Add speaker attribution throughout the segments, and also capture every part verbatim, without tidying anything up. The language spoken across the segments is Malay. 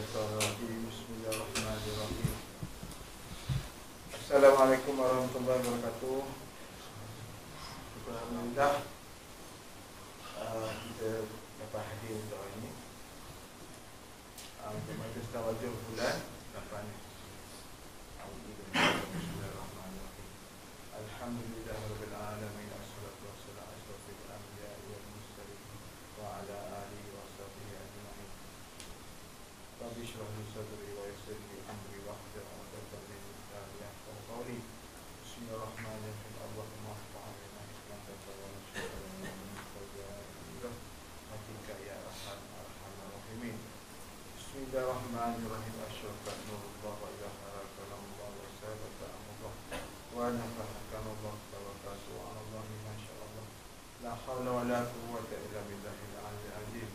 Speaker 1: Minasyaitonirrajim. Bismillahirrahmanirrahim. Assalamualaikum warahmatullahi wabarakatuh. Alhamdulillah uh, kita dapat hadir untuk hari ini uh, untuk majlis tawajuh bulan lapan. Bismillahirrahmanirrahim. Alhamdulillahirabbil alamin. Wassalatu wassalamu ala asyrafil anbiya'i wal mursalin wa ala alihi wa sahbihi ajma'in. Rabbi shrah li sadri wa yassir li amri wahlul 'uqdatam min lisani yafqahu qawli. Bismillahirrahmanirrahim. Allahumma fa'alna islamaka wa nashkuruna min fadlika hatika ya arhamar rahimin. Bismillahirrahmanirrahim. Asyhadu nurullah wa ilaha illallah wa sabata amullah wa nafa'akan Allah tawakkatu 'ala Allah ma sya'allah. La haula wa la quwwata illa billahil 'aliyyil 'azim.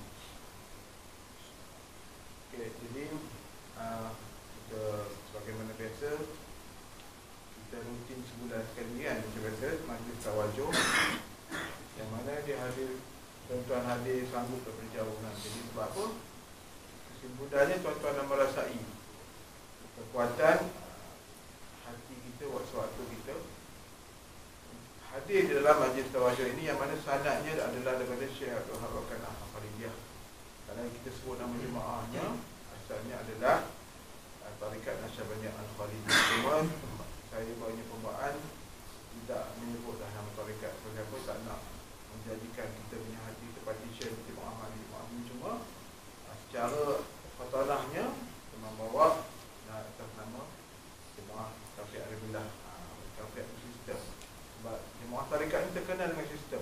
Speaker 1: Okay, jadi uh, kita sebagaimana biasa kita rutin sebulan sekali kan, macam biasa majlis tawajuh yang mana dia hadir, tuan-tuan hadir sanggup daripada jauh kan. Jadi sebab apa? Kesimpulannya tuan-tuan dah merasai kekuatan hati kita waktu-waktu kita hadir di dalam majlis tawajuh ini, yang mana sanadnya adalah daripada Syekh Abdul Wahab Al-Khalidiyah. Kalau kita sebut nama jemaahnya, asalnya adalah uh, Tarikat Nasyabandiyah Al-Khalidiyah. Cuma saya banyak pembawaan tidak menyebutlah nama tarikat. Kenapa tak nak menjadikan kita punya hati terpartition jemaah ini jemaah ini. Cuma uh, secara fatanahnya membawa uh, atas nama jemaah Taufik Arifillah, uh, Taufik sistem. Sebab jemaah tarikat ini terkenal dengan sistem.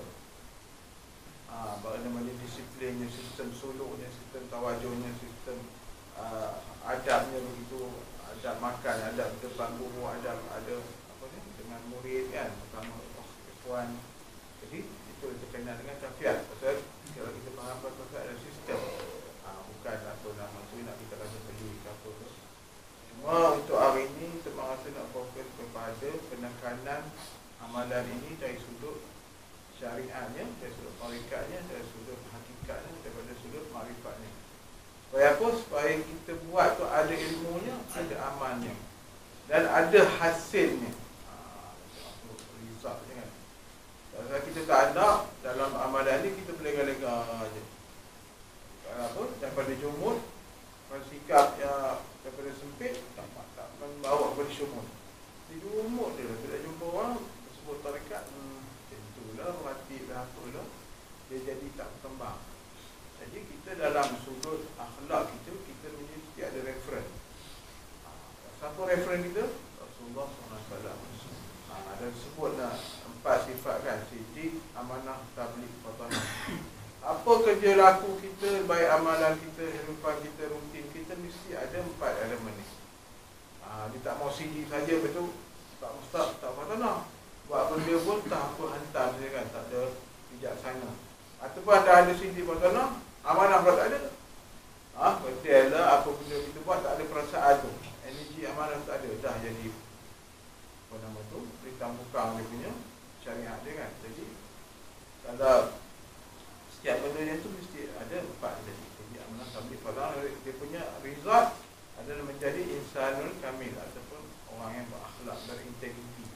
Speaker 1: Ah, bagaimana disiplinnya, sistem suluknya, sistem tawajuhnya, sistem uh, adabnya begitu, adab makan, adab depan guru, adab ada apa ni dengan murid kan, pertama ikhwan. Jadi itu terkenal dengan tafiat. Pasal kalau kita faham tafiat ada sistem, ah, bukan atau nama tu nak kita rasa beli ke apa tu. Cuma untuk hari ini semasa nak fokus kepada penekanan amalan ini dari sudut syariatnya, dari sudut tarikatnya, dari sudut hakikatnya, daripada sudut makrifatnya. Supaya apa? Supaya kita buat tu ada ilmunya, ada amalnya, dan ada hasilnya. Haa, result je kan. Kalau kita tak ada dalam amalan ni, kita berlega-lega je. Apa? Daripada jumud, sikap yang daripada sempit, tak, tak membawa kepada syumud. Di jumud dia lah, tidak jumpa orang tersebut tarikat, hmm, lah, mati lah, apalah, dia jadi tak berkembang. Jadi kita dalam sudut akhlak kita, kita mesti ada referen. Siapa referen kita? Rasulullah sallallahu alaihi wasallam. Ada sebutlah empat sifat kan, sidik, amanah, tabligh, fatanah. Apa kerja laku kita, baik amalan kita, kehidupan kita, rutin kita, mesti ada empat elemen ni. Ha, dia tak mau sidik saja, betul? Tak mustaq, tak fatanah. Buat benda pun tak apa hantar saja kan, tak ada bijaksana. Ataupun ada ada sidik fatanah, amanah pula tak ada. Ah, ha, betul lah, apa benda kita buat tak ada perasaan tu. Energi amanah tak ada, dah jadi apa nama tu, beritam bukang dia punya syariat dia kan. Jadi kalau setiap benda yang tu mesti ada empat jadi. Jadi amanah tabligh fatanah, dia punya result adalah menjadi insanul kamil, ataupun orang yang berakhlak, berintegriti.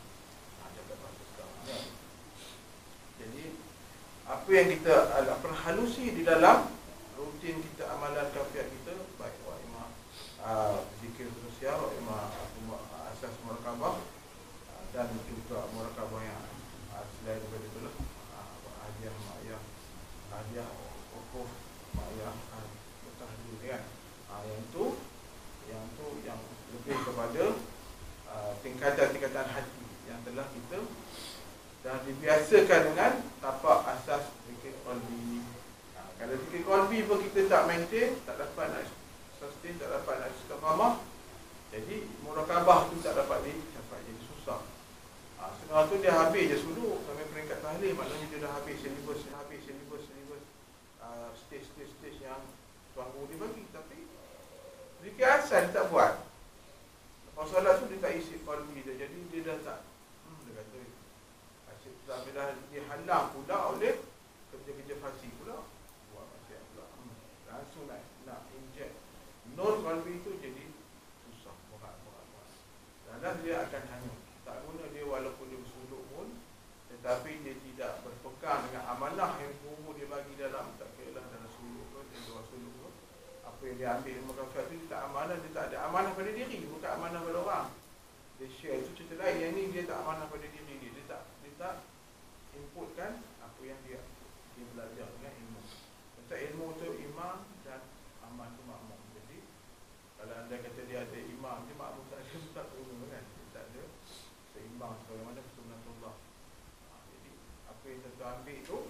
Speaker 1: Jadi apa yang kita pernah halusi di dalam rutin kita, amalan kafiat kita, baik wa ima uh, zikir sosial, wa ima uh, asas murakabah, uh, dan juga murakabah yang uh, selain daripada itulah uh, hadiah ma'iyah, hadiah ukuf ma'iyah, uh, tahlil kan. Uh, yang itu yang itu yang lebih kepada uh, tingkatan-tingkatan hati yang telah kita dan dibiasakan dengan tapak asas zikir qalbi. Ha, kalau zikir qalbi pun kita tak maintain, tak dapat nak sustain, tak dapat nak istiqamah, jadi murakabah tu tak dapat dicapai, jadi susah. Ha, setengah tu dia habis je sudut sampai peringkat tahlil, maknanya dia dah habis silibus, habis silibus, silibus uh, stage-stage yang tuan guru dia bagi, tapi zikir asal dia tak buat. Lepas solat tu dia tak isi qalbi dia, jadi dia dah tak, hmm, dia kata sampai dah dihalang pula oleh kerja-kerja fasih pula, buat maksiat pula, hmm, langsung nak nak inject non qalbi itu jadi susah, berat-berat. Dan dia akan hanyut. Tak guna dia walaupun dia bersuluk pun, tetapi dia tidak berpegang dengan amanah yang guru dia bagi dalam, tak kira lah dalam suluk ke, dia luar suluk ke, apa yang dia ambil ilmu kafir itu, dia tak amanah, dia tak ada amanah pada diri, bukan amanah pada orang. Dia share itu cerita lain, yang ni dia tak amanah pada diri dia, dia tak, dia tak inputkan apa yang dia dia belajar dengan ilmu. Sebab ilmu tu imam dan aman tu makmum. Jadi kalau anda kata dia ada imam, dia makmum tak ada, tak guna kan, dia tak ada seimbang sebagaimana sunnatullah. Ha, jadi apa yang tuan ambil tu,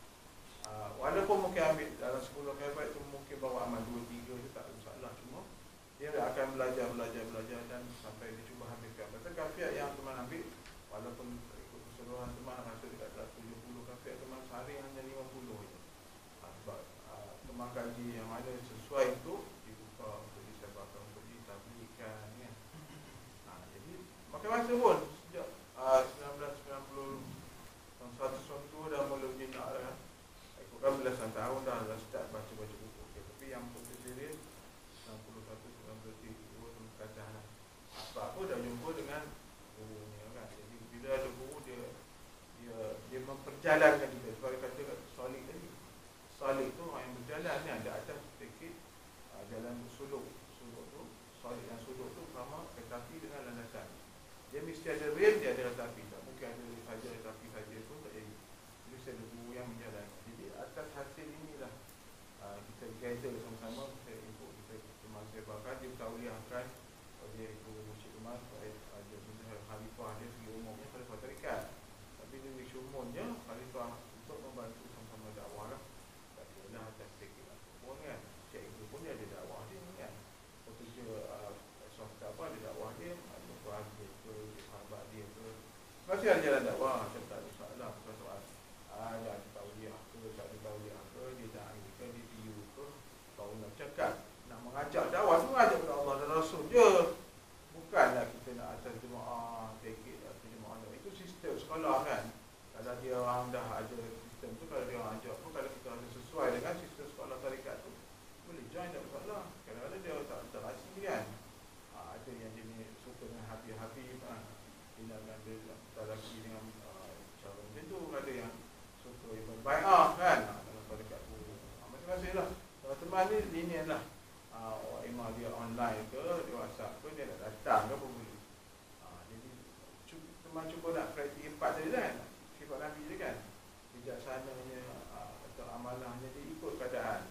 Speaker 1: uh, walaupun mungkin ambil dalam sepuluh khabar itu mungkin bawa amal dua tiga tu tak ada masalah, cuma dia akan belajar belajar belajar dan sampai dia cuba habiskan. Pasal kafiat yang teman ambil, walaupun ikut keseluruhan teman rasa dekat tujuh puluh kafiat, teman sehari hanya lima puluh je. Ha, sebab uh, teman kaji yang mana sesuai itu dibuka untuk disebabkan untuk ditablikkan kan. Ha, jadi makin masa pun sejak uh, seribu sembilan ratus sembilan puluh tahun seratus satu dah mula jenak dah kan. Ikutkan belasan tahun dah dah start baca-baca buku. Okay, tapi yang putih serius sembilan puluh satu sembilan puluh dua tu kacah lah. Sebab apa dah jumpa dengan gurunya kan. Jadi bila ada guru dia dia dia memperjalankan kita. Sebab dia kata kat Salih tadi, Salih tu orang yang berjalan ni ada atas sedikit uh, jalan suluk. Suluk tu, Salih yang suluk tu sama kereta api dengan landasan. Dia mesti ada rel, dia ada kereta api. Tak mungkin ada saja kereta api saja pun tak jadi. Jadi mesti ada guru yang berjalan. Jadi atas hasil inilah uh, kita gather sama-sama, kita input, kita cuma saya bakar, dia tauliahkan dia itu Syed Umar, ada benda khalifah dia segi umumnya khalifah tarikat. Tapi dia isu umumnya khalifah untuk membantu sama-sama dakwah lah. Tak kira lah atas sikit lah pun kan. Syed itu pun dia ada dakwah dia kan. Pekerja uh, swasta apa ada dakwah dia, ada keluarga ke, sahabat dia ke, masih ada jalan dakwah. Macam tak ada masalah soal ada ada tauliah ke, tak ada tauliah ke, dia da'i ke, dia tiyu ke, baru nak cakap nak mengajak dakwah tu mengajak kepada Allah dan Rasul je. Bukanlah kita nak atas jemaah, take it atas jemaah. Itu sistem sekolah kan. Kalau dia orang dah ada sistem tu, kalau dia orang ajak pun, kalau kita ada sesuai dengan sistem sekolah tarikat tu, boleh join, tak masalah. Kadang-kadang dia tak terasi kan. Ha, ada yang jenis suka dengan Habib-Habib, ha, dia nak ambil talaki dengan uh, cara macam tu. Ada yang suka Ibn Bai'ah kan, ha, dalam tarikat tu. Ha, macam-macam lah. Teman-teman ni linian lah. Uh, email dia online ke, dia WhatsApp ke, dia nak datang ke pun boleh. Uh, jadi teman cuba nak kriteria empat tadi kan, sifat Nabi dia kan, bijaksananya uh, atau amalahnya, dia ikut keadaan.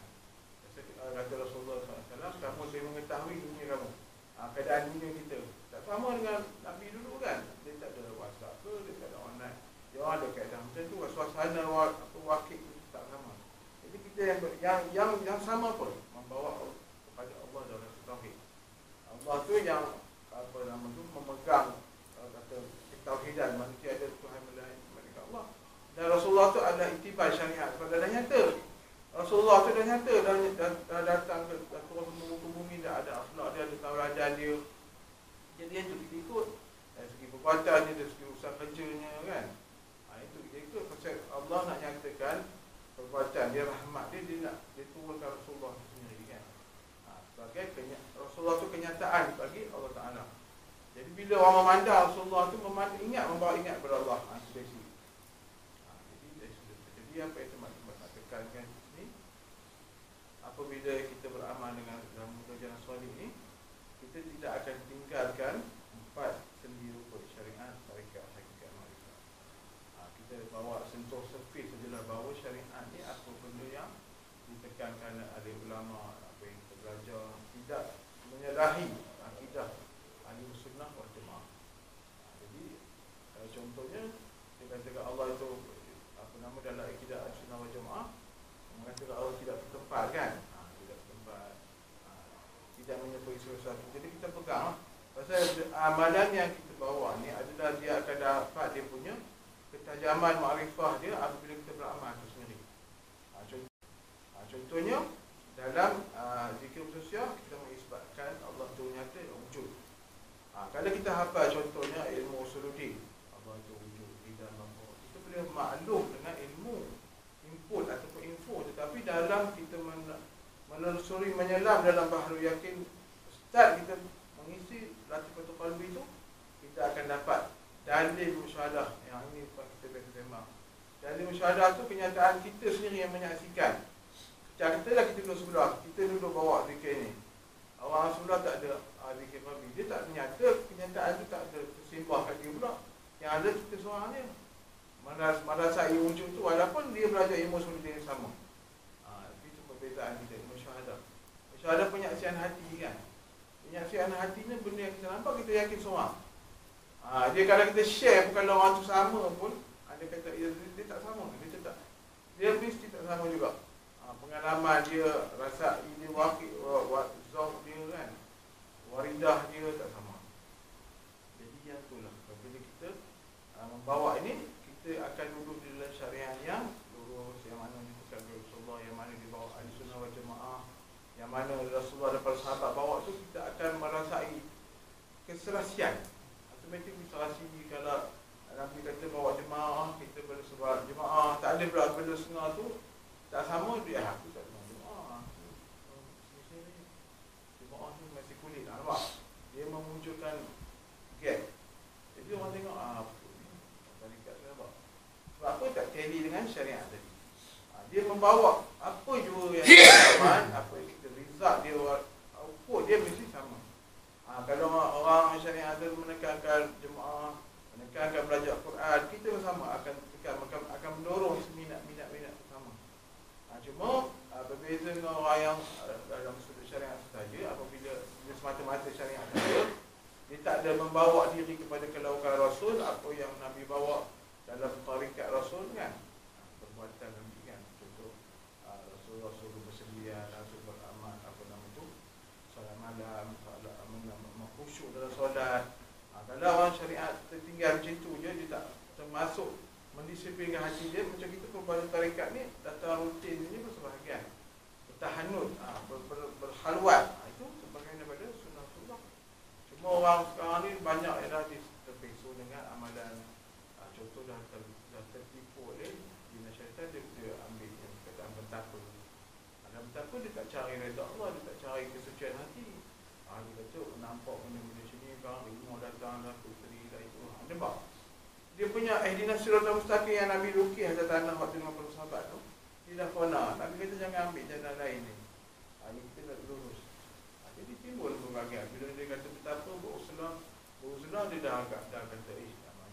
Speaker 1: Uh, kata Rasulullah sallallahu alaihi wasallam, kamu boleh mengetahui dunia kamu, uh, keadaan dunia kita tak sama dengan Nabi dulu kan. Dia tak ada WhatsApp ke, dia tak ada online, dia orang ada keadaan macam tu, suasana apa wakil tu tak sama. Jadi kita yang yang yang, yang sama pun membawa pada Allah dan Rasul Tauhid. Allah tu yang apa nama tu memegang kata ketauhidan, manusia ada Tuhan melain mereka Allah. Dan Rasulullah tu adalah itibar syariat pada dah nyata. Rasulullah tu dah nyata dah, dah, dah datang ke turun ke bumi, dah ada akhlak dia, ada tauladan dia. Jadi itu kita ikut dari segi perbuatannya, dari segi usaha kerjanya kan. Ha, itu kita ikut pasal Allah nak nyatakan perbuatan dia, rahmat dia, dia nak dia turunkan Rasulullah tu sendiri kan. Sebagai Rasulullah tu kenyataan bagi Allah Ta'ala. Jadi bila orang memandang Rasulullah tu, memandang, ingat, membawa ingat kepada Allah. Ha, itu dari sini. Ha, jadi dari sini. Jadi apa yang teman-teman nak tekankan ni, apabila kita beramal dengan dalam jalan solid ni, kita tidak akan tinggalkan empat sendi rupa syariat, tarikat, hakikat, makrifat. Ha, kita bawa sentuh surface sajalah bahawa syariat ni apa benda yang ditekankan oleh ulama, belajar, tidak menyalahi akidah ahli sunnah wal jemaah. Jadi uh, contohnya dia katakan Allah itu apa nama dalam akidah ahli sunnah wal jemaah, mengatakan Allah tidak bertempat kan, ha, tidak bertempat, ha, tidak menyebut sesuatu. Jadi kita pegang pasal amalan yang kita bawa ni adalah dia akan dapat dia punya ketajaman makrifah dia apabila kita beramal itu sendiri. Ha, contoh, ha, contohnya dalam uh, zikir khususnya kita mengisbatkan Allah itu nyata wujud. Ha, kalau kita hafal contohnya ilmu usuluddin, Allah itu wujud di dalam Allah, kita boleh maklum dengan ilmu input ataupun info, tetapi dalam kita men- menelusuri menyelam dalam bahrul yakin, start kita mengisi latifatul qalbi itu, kita akan dapat dalil musyahadah. Yang ini kita biasa sembang. Dalil musyahadah tu kenyataan kita sendiri yang menyaksikan. Katalah kita duduk sebelah, kita duduk bawa zikir ni. Orang sebelah tak ada uh, zikir qalbi, dia tak menyata kenyataan tu, tak ada tersimbah kat dia pula. Yang ada kita seorang dia. Madrasah madrasah ilmu wujud tu, walaupun dia belajar ilmu seperti yang sama. Ah, ha, itu perbezaan kita, musyahadah. Musyahadah penyaksian hati kan. Penyaksian hati ni benda yang kita nampak, kita yakin seorang. Ah, ha, dia kalau kita share, bukan orang tu sama pun, ada kata dia, dia tak sama, dia tak. Dia mesti tak sama juga. Ha, pengalaman dia, rasa dia wakil, zawq dia kan, waridah dia tak sama. Jadi yang itulah, bila kita uh, membawa ini, kita akan duduk di dalam syariat yang lurus, yang mana ditukar oleh Rasulullah, yang mana dibawa ahli sunnah wal jamaah, yang mana Rasulullah dan para sahabat bawa tu, kita akan merasai keserasian. Automatik bisa rasi kalau Nabi kata bawa jemaah, kita bersebab jemaah, tak ada pula benda setengah tu tak sama, dia aku tak sama jemaah. Jemaah tu masih kulit, nampak? Dia memunculkan gap. Jadi orang tengok, ah, sebab apa tak tally dengan syariat tadi. Ha, dia membawa apa jua yang sama, apa yang kita result dia, output dia mesti sama. Ha, kalau orang syariat tu menekankan jemaah, menekankan belajar Quran, kita bersama akan tekan, akan, akan mendorong minat-minat-minat sama. Ha, cuma ha, berbeza dengan orang yang dalam sudut syariat saja, apabila dia semata-mata syariat saja, dia tak ada membawa diri kepada kelaukan Rasul, apa yang Nabi bawa dalam tarikat Rasul kan, perbuatan Nabi kan. Contoh uh, Rasul Rasul bersedia, Rasul beramal, apa nama tu, solat malam, solat khusyuk dalam solat. Uh, kalau orang syariat tertinggal macam tu je, dia tak termasuk mendisiplinkan hati dia. Macam kita perbuatan tarikat ni, datang rutin ni bersebahagian, bertahanut, uh, ber, ber, berhalwat, uh, itu sebahagian daripada sunnah-sunnah. Cuma orang sekarang ni banyak yang dah terpesong dengan amalan. Contoh dah, ter, dah tertipu oleh bina syaitan, dia, dia ambil yang perkataan betapa. Ada betapa dia tak cari redha Allah, dia tak cari kesucian hati. Ha, dia kata nampak benda-benda sini kan, ilmu datang dah, puteri dah itu. Ha, nampak? Dia punya ihdinas siratal mustaqim yang Nabi lukis atas tanah waktu lima puluh sahabat tu, dia dah fana. Nabi kata jangan ambil jalan lain ni. Ha, kita nak lurus. Ha, jadi timbul pembagian. Bila dia kata betapa, berusulah, berusulah dia dah agak, dah kata eh,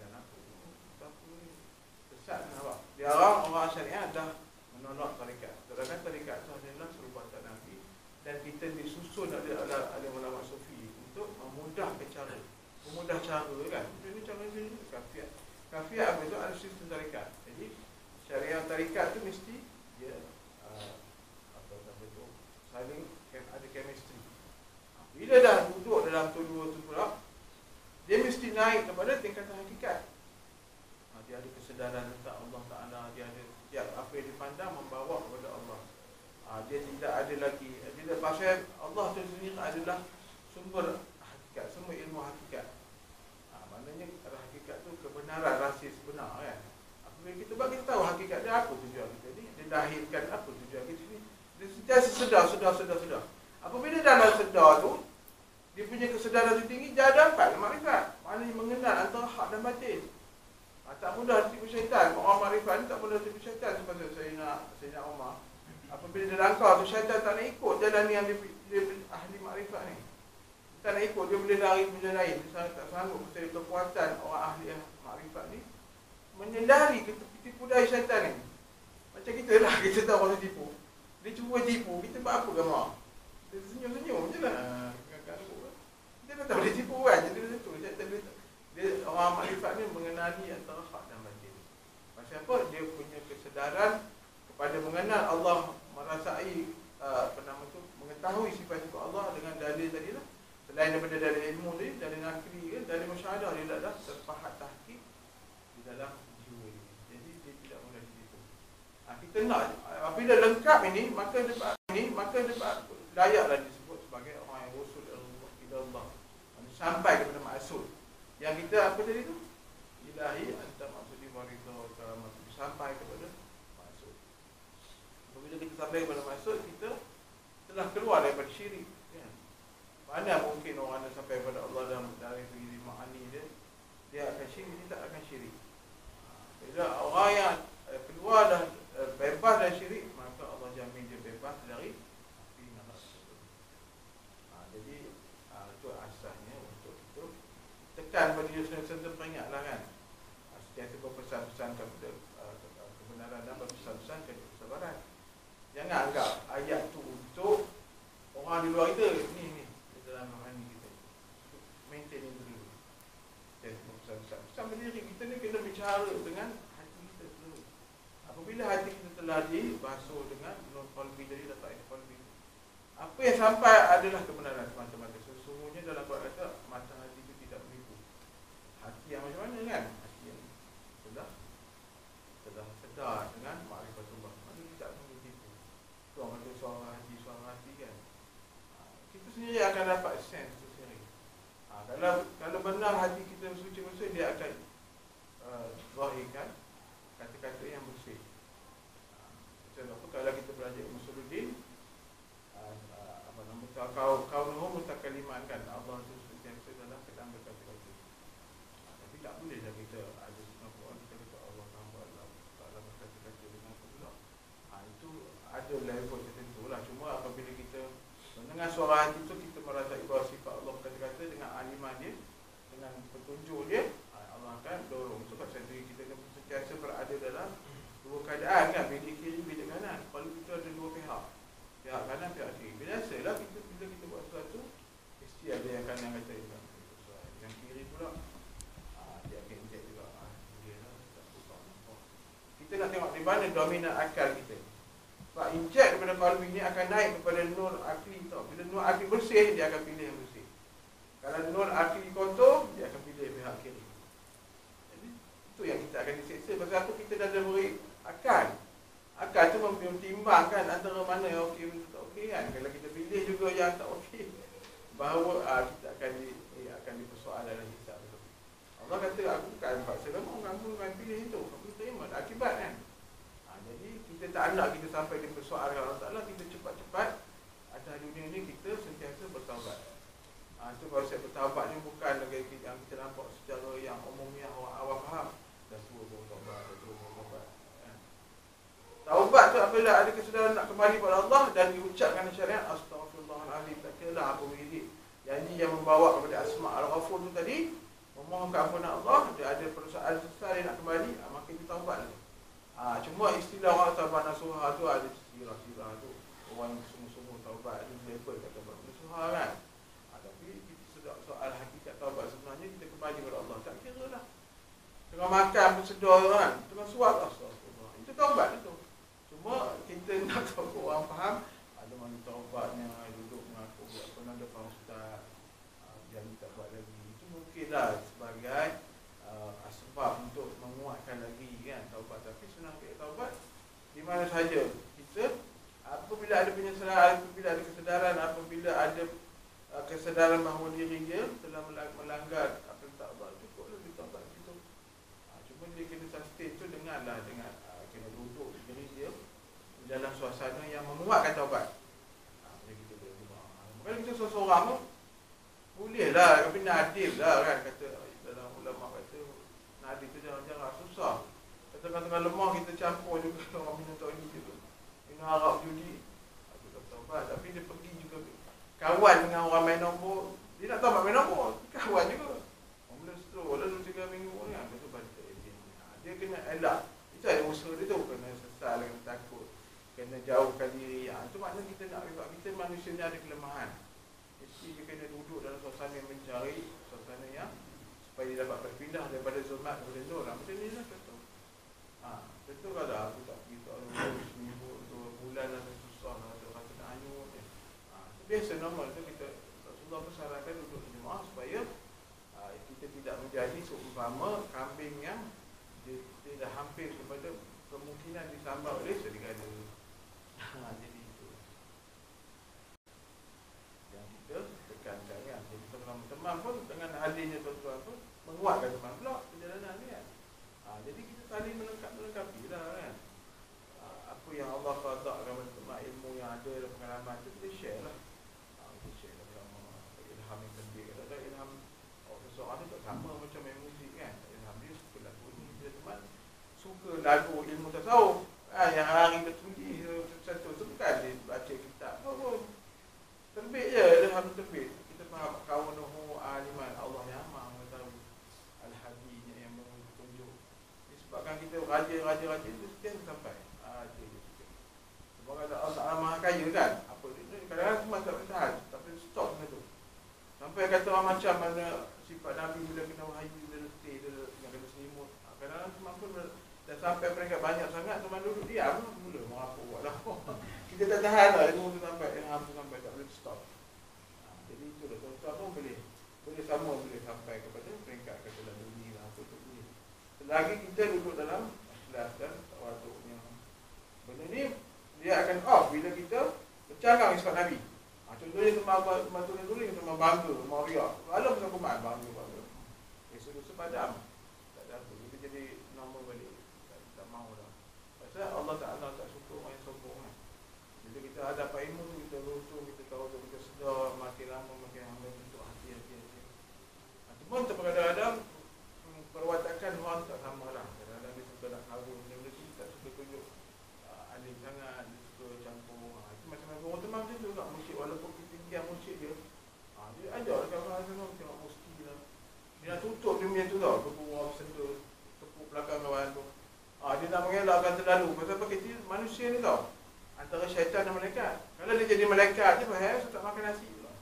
Speaker 1: sesat, nampak? Dia orang, orang syariat dah menolak tarikat. Sedangkan tarikat itu adalah perbuatan Nabi, dan kita disusun oleh oleh ulama sufi untuk memudahkan cara, memudah cara kan. Ini cara ini kafiat. Kafiat apa itu? Ada sistem tarikat. Jadi syariat tarikat tu mesti dia uh, apa nama tu, saling ada chemistry. Bila dah duduk dalam tu dua tu pula, dia mesti naik kepada tingkatan hakikat. Dia ada kesedaran tentang Allah Ta'ala, dia ada setiap apa yang dipandang membawa kepada Allah. Ha, dia tidak ada lagi, dia pasal Allah itu sendiri adalah sumber hakikat, sumber ilmu hakikat. Ha, maknanya hakikat tu kebenaran, rahsia sebenar kan. Apabila kita buat, kita tahu hakikat dia apa tujuan kita ni, dia lahirkan apa tujuan kita ni. Dia sentiasa sedar, sedar, sedar, sedar. Apabila dalam sedar tu, dia punya kesedaran tu tinggi, dia dapat makrifat. Maknanya mengenal antara hak dan batin. Ha, tak mudah tipu syaitan. Orang makrifat ni tak mudah tipu syaitan. Seperti saya nak, saya nak Umar. Apabila dia langkah tu, syaitan tak nak ikut jalan ni yang dia, dia, dia ahli makrifat ni. Dia tak nak ikut, dia boleh lari benda lain. Dia tak sanggup. Saya kekuatan orang ahli makrifat ni menyendari tipu daya syaitan ni. Macam kita lah, kita tahu orang tipu. Dia cuba tipu, kita buat apa gambar? Dia senyum-senyum je lah. Kita dah tahu dia tipu kan. Jadi macam tu, syaitan dia, dia orang makrifat ni mengenali antara hak dan batin. Pasal apa? Dia punya kesedaran kepada mengenal Allah, merasai uh, apa nama tu, mengetahui sifat-sifat Allah dengan dalil tadi lah. Selain daripada dalil ilmu tadi, dalil nakli ke, dalil musyahadah, dia dah terpahat tahqiq di dalam jiwa ini. Jadi dia tidak mudah ditipu. Ha, kita nak apabila lengkap ini, maka dapat ini, maka dapat layaklah disebut sebagai orang yang usul ila Allah. Sampai kepada maksud. Yang kita apa tadi tu? Ilahi anta maksudi waridha wa sampai kepada maksud. Apabila kita sampai kepada maksud, kita telah telah keluar daripada syirik, kan? Mana mungkin orang yang sampai kepada Allah dalam dari segi ma'ani dia, dia akan syirik, dia tak akan syirik. Bila orang yang keluar dan bebas dari syirik, maka Allah jamin dia bebas dari api neraka. Ha, jadi ha, itu asasnya untuk itu. Tekan pada diri sendiri, peringatlah, kan? Sentiasa berpesan-pesan kepada uh, kebenaran dan berpesan-pesan kepada kesabaran. Jangan anggap ayat tu untuk orang di luar kita. Ni ni di dalam rohani kita. Maintain itu dulu. Sentiasa berpesan-pesan. Pesan berdiri kita ni kena bicara dengan hati kita dulu. Apabila hati kita telah dibasuh dengan nur qalbi dari letak ini qalbi, apa yang sampai adalah kebenaran semata-mata. Sesungguhnya dalam Quran kata mata hati itu tidak menipu. Hati yang macam mana, kan? Telah telah sedar dengan ma'rifatullah. Mana kita akan begitu. Tuan ada suara hati, suara hati, kan? Ha, kita sendiri akan dapat sense tu sendiri. Ha, kalau kalau benar hati kita suci bersih, dia akan uh, zahirkan kata-kata yang bersih. Ha, macam apa kalau kita belajar Musuluddin, uh, uh, apa nama kau kau nuh mutakaliman, kan? Allah tu sentiasa dalam kedang berkata-kata. Ha, tapi tak boleh dah kita ada ada level tertentu lah. Cuma apabila kita mendengar suara hati itu, kita merasai bahawa sifat Allah berkata-kata dengan aliman dia, dengan petunjuk dia, Allah akan dorong. Sebab satu kita sentiasa berada dalam dua keadaan, kan? Bilik kiri, bilik kanan. Kalau kita ada dua pihak, pihak kanan, pihak kiri. Biasalah kita, bila kita buat sesuatu, mesti ada yang kanan kata yang kiri pula, dia akan injek juga. Kita nak tengok di mana dominan akal kita. Sebab injek daripada qalbi ni akan naik kepada nur akli tau. Bila nur akli bersih, dia akan pilih yang bersih. Kalau nur akli kotor, dia akan pilih pihak kiri. Jadi itu yang kita akan diseksa. Pasal apa? Kita dah ada beri akal. Akal tu mempertimbangkan antara mana yang okey dan tak okey, kan? Kalau kita pilih juga yang tak okey, bahawa ah, kita akan di, eh, akan dipersoal dalam hisab tu. Allah kata, aku bukan paksa kamu, kamu akan pilih itu. Kamu terima akibat, kan? Jadi kita tak nak kita sampai dipersoalkan Allah Ta'ala. Kita cepat-cepat atas dunia ni kita sentiasa bertaubat. Ha, itu konsep bertaubat ni bukan lagi yang kita nampak secara yang umumnya orang awam faham. Dah suruh bertaubat, dah suruh bertaubat, kan? Taubat tu apabila ada kesedaran nak kembali kepada Allah dan diucapkan syariat Astaghfirullahaladzim. Tak kira lah apa menjadi janji yang membawa kepada Asma' Al-Ghafur tu tadi, memohon keampunan Allah. Dia ada perusahaan besar yang nak kembali, maka kita taubat lagi. Ha, cuma istilah orang taubat nasuha tu ada sirah-sirah tu. Orang yang sungguh-sungguh taubat ada level kat taubat nasuha, kan? Ha, tapi kita sedar soal hakikat taubat sebenarnya kita kembali kepada Allah. Tak kira lah tengah makan pun sedar, kan? Tengah suap, astagfirullah. Itu taubat itu. Cuma kita nak tahu orang faham ada mana taubatnya, duduk mengaku buat pernah ada faham ustaz, dia minta buat lagi. Itu mungkinlah sebagai uh, sebab untuk menguatkan lagi, kan, taubat. Tapi senang kita taubat di mana saja kita, apabila ada penyesalan, apabila ada kesedaran, apabila ada uh, kesedaran bahawa diri dia telah melanggar apa yang tak Allah, cukuplah dia taubat itu. Ha, cuma dia kena sustain tu denganlah dengan uh, kena duduk diri dia dalam suasana yang memuatkan taubat. Ha, kita boleh buat. Bukan kita seorang-seorang pun bolehlah, tapi nadir lah, kan, kata dalam ulama kata nadir tu jangan-jangan susah. Tengah-tengah lemah kita campur juga orang minum tauhid juga. Minum harap judi. Aku tak taubat. Tapi dia pergi juga kawan dengan orang main nombor. Dia nak taubat main nombor. Kawan juga. Orang mula stroke. Lalu tiga minggu ni. Dia tu balik dia. Dia kena elak. Itu ada usaha dia tu. Kena sesal, kena takut. Kena jauhkan diri. Itu maknanya kita nak. Kita manusia ni ada kelemahan. Jadi dia kena duduk dalam suasana yang mencari. Suasana yang supaya dia dapat berpindah daripada zulmat kepada nur. Macam ni lah kata. Ha, tentu kalau aku tak pergi tak lalu seminggu, dua bulan lah susah lah, ada rasa nak hanyut. Ha, biasa normal tu kita, Rasulullah persarankan duduk di jemaah supaya ha, kita tidak menjadi seumpama kambing yang dia, dia dah hampir kepada kemungkinan disambar oleh serigala. Ha, jadi itu yang kita tekankan, kan. Jadi teman-teman pun dengan hadirnya tuan-tuan pun menguatkan teman pula perjalanan ni, kan. Ha, jadi kita saling melengkap-melengkapi lah, kan. Ha, apa yang Allah qadakkan teman ilmu yang ada dalam pengalaman tu kita share main muzik kan. Alhamdulillah suka lagu ni. Bila teman suka lagu ilmu tasawuf, ah, yang hari bertundi satu tu bukan dia baca kitab pun. Terbit je, alhamdulillah terbit. Kita faham kaunuhu aliman, Allah yang Maha mengetahui. Al-Hadinya yang menunjuk. Disebabkan kita raja-raja-raja tu setiap sampai. Ah, tu je. Sebab kata Allah Ta'ala Maha Kaya kan. Apa dia? Kadang-kadang semua tak bertahan, tapi stop benda tu. Sampai kata orang macam mana sifat Nabi bila kena wahyu, bila letih, bila kena selimut. Kadang-kadang semua pun dah sampai peringkat banyak sangat, teman duduk diam mula mau apa buat lah. Kita tak tahan lah, ilmu tu sampai, yang apa sampai tak boleh stop. Ha, jadi itulah, tuan-tuan pun boleh boleh sama, boleh sampai kepada peringkat katalah dunia lah, apa tu boleh. Selagi kita duduk dalam ikhlas dan tawaduknya. Benda ni dia akan off bila kita bercakap sifat Nabi. Ha, contohnya teman tulis-tulis, teman bangga, teman riak. Kalau pasal kumat, bangga, bangga. Esok-esok padam. Tak ada apa, kita jadi normal balik. Tak, tak mahu dah. Pasal Allah Ta'ala tak suka orang yang sombong kan. Bila kita hadap ilmu tu, kita runtuh, kita tahu tu, kita sedar, makin lama, makin lama, bentuk hati-hati. Ha, cuma kadang-kadang perwatakan orang tak sama lah. Kadang-kadang dia suka nak harum, benda tu tak suka tunjuk uh, alim sangat, dia suka campur. Ha, itu macam-macam orang teman macam tu tak musyrik, walaupun ketinggian musyrik dia. Ha, dia ajar dekat orang sana, tengok musti lah. Dia nak tutup dia punya tu tau, kebun orang sentuh, tepuk belakang kawan tu. Ha, dia nak mengelakkan terlalu. Pasal apa kita manusia ni tau, antara syaitan dan malaikat. Kalau dia jadi malaikat je, faham, so tak makan nasi pula.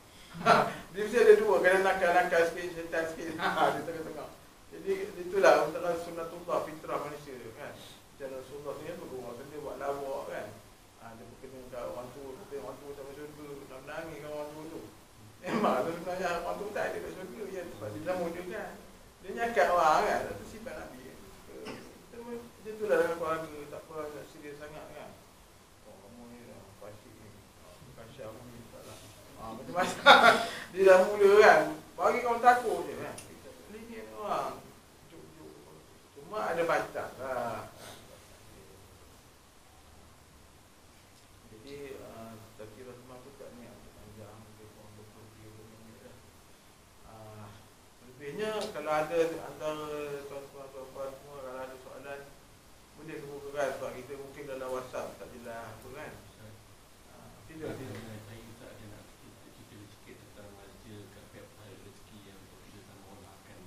Speaker 1: Dia mesti ada dua, kadang nakal-nakal sikit, syaitan sikit. Ha, dia tengah-tengah. Jadi itulah antara sunnatullah fitrah manusia kan. Macam Rasulullah ni bergurau, dia buat lawak kan. Ha, dia berkena kat orang tua, kata orang tua tak masuk syurga, nak menangis kan orang tua tu. Memang tu sebenarnya orang tua tak ada kat syurga je, sebab dia dah muda kan. Dia nyakat orang kan, itu sifat Nabi. Dia itulah dalam keluarga, tak apa nak serius sangat kan. Oh, kamu ni dah fasik ni. Bukan syah ni, tak lah. Ha, macam-macam. Dia dah mula kan, bagi kamu takut je kan. Lingit orang. Cuma ada batas lah. Jadi uh, tak kira teman tu tak niat panjang, lebih kurang dua puluh tiga puluh minit lah. uh, Lebihnya kalau ada antara tuan-tuan semua, kalau ada soalan boleh kemukakan, sebab kita mungkin dalam WhatsApp tak jelas tu kan. uh, Tidak, tidak.
Speaker 2: Saya juga ada nak cerita sikit tentang raja kafir hari rezeki yang kita sama orang akan.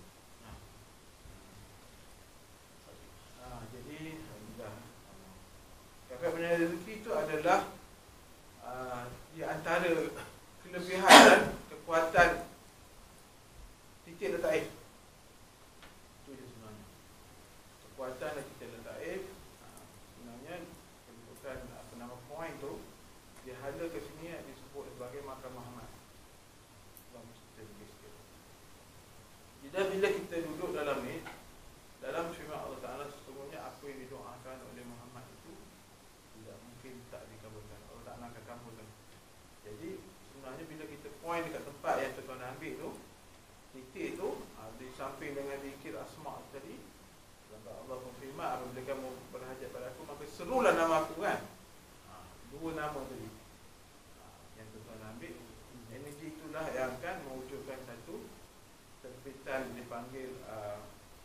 Speaker 1: Ah, jadi alhamdulillah. Kakak punya rezeki itu adalah uh, di antara kelebihan dan kekuatan titik letak air. Itu je sebenarnya. Kekuatan dan titik letak air uh, sebenarnya kedudukan apa nama point tu dia hala ke sini disebut sebagai makam Muhammad. Jadi bila kita duduk dalam ni, dalam firman Allah Ta'ala sesungguhnya apa yang didoakan oleh Muhammad itu tidak mungkin tak dikabulkan. Allah Ta'ala akan kabulkan. Jadi sebenarnya bila kita point dekat tempat yang tuan-tuan ambil tu, titik tu di samping dengan zikir asma' tadi, Allah berfirman, apabila kamu berhajat pada aku, maka serulah nama aku kan. Ha, dua nama tadi ha, yang tuan-tuan ambil. Energi itulah yang akan mewujudkan satu terbitan dipanggil uh,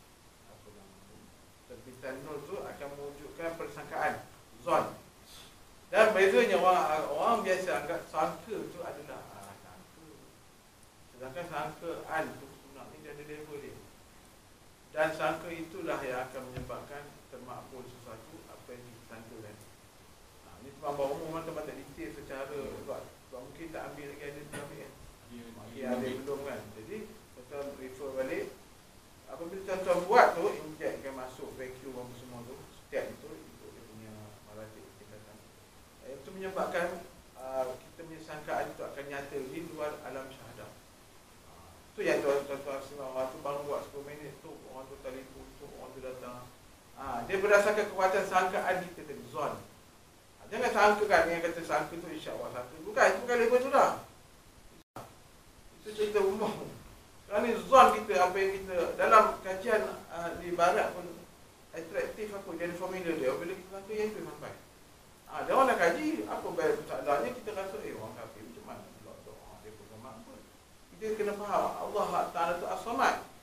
Speaker 1: terbitan nur tu akan mewujudkan persangkaan zon. Dan bezanya orang orang biasa anggap sangka tu adalah ah, sangka. Sedangkan sangkaan tu sebenarnya dia ada level dia. Dan sangka itulah yang akan menyebabkan termakbul sesuatu apa yang disangkakan. Ha, ini cuma bawa umum, teman tak detail secara sebab, sebab mungkin tak ambil lagi ada ambil kan. Dia ada belum kan. Jadi kita refer balik. Apabila tuan-tuan buat tu, injekkan masuk vacuum apa semua tu, step itu ikut dia punya maratib tingkatan. Itu menyebabkan uh, kita punya sangkaan itu akan nyata di luar alam syahadah. Uh, itu yang tuan-tuan semua orang tu baru buat sepuluh minit tu, orang tu telefon tu, orang tu datang. Uh, dia berdasarkan kekuatan sangkaan kita tadi, zon. Uh, jangan sangkakan yang kata sangka tu insya-Allah sangka. Bukan, itu bukan level tu dah. Itu cerita umum. Kerana zon kita, apa yang kita dalam kajian uh, di barat pun atraktif apa, jadi formula dia. Bila kita sangka yang itu sampai. Ah, dia orang nak kaji, apa bayar masalahnya, kita rasa, eh orang kafir macam mana? Doa, dia pun sama apa. Kita kena faham, Allah Ta'ala tu as-samad.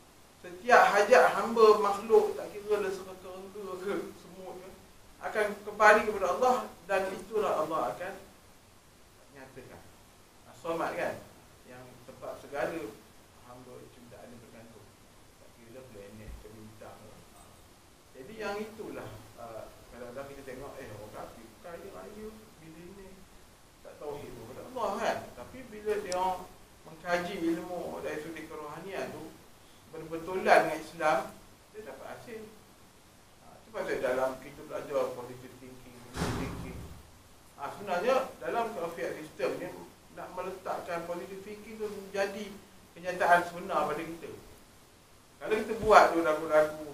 Speaker 1: setiap hajat hamba makhluk, tak kira lah serangga ke semut ke, akan kembali kepada Allah, dan itulah Allah akan nyatakan. As-Samad kan, yang tempat segala hamba ciptaan yang bergantung, tak kira planet ke bintang. Jadi yang itulah uh, kadang-kadang kita tengok eh orang kafir kaya raya billionaire tak tauhid kepada Allah kan, tapi bila dia mengkaji ilmu dari sudut kerohanian tu berbetulan dengan Islam, dia dapat hasil. Ha, itu pasal dalam kita belajar positive thinking, positive thinking. Ha, sebenarnya dalam fiqh sistem ni nak meletakkan positive thinking tu menjadi kenyataan sebenar pada kita. Kalau kita buat tu ragu-ragu,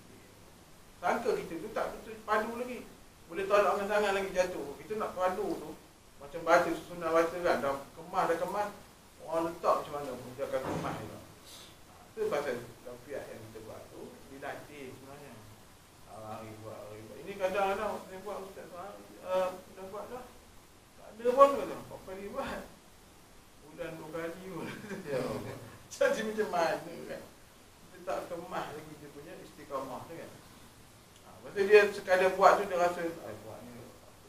Speaker 1: sangka kita tu tak betul padu lagi, boleh tolak dengan tangan lagi jatuh. Kita nak padu tu macam baca sunnah baca kan, dah kemas dah kemas, orang letak macam mana pun dia akan kemas juga. Itu pasal fiqh yang kita buat tu dilatih sebenarnya. Hari buat, hari buat. Ini kadang-kadang saya buat ustaz hari, uh, dah buat dah. Tak ada pun kata, empat kali buat. Bulan dua kali pun. Jadi macam mana kan? Kita tak kemas lagi dia punya istiqamah tu kan. Ha, pasal dia sekadar buat tu dia rasa, ay, buat ni